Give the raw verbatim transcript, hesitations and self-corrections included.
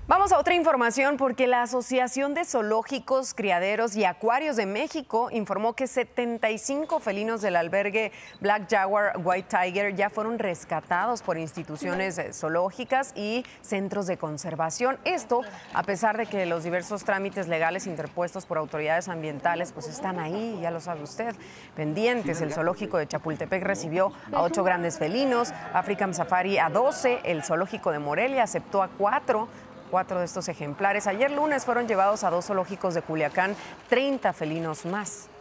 Vamos a otra información porque la Asociación de Zoológicos, Criaderos y Acuarios de México informó que setenta y cinco felinos del albergue Black Jaguar White Tiger ya fueron rescatados por instituciones zoológicas y centros de conservación. Esto a pesar de que los diversos trámites legales interpuestos por autoridades ambientales pues están ahí, ya lo sabe usted, pendientes. El zoológico de Chapultepec recibió a ocho grandes felinos, African Safari a doce, el zoológico de Morelia aceptó a cuatro. Cuatro de estos ejemplares. Ayer lunes fueron llevados a dos zoológicos de Culiacán, treinta felinos más.